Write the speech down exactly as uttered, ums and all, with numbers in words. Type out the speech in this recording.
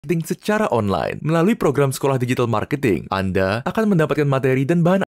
marketing secara online. Melalui program sekolah digital marketing, Anda akan mendapatkan materi dan bahan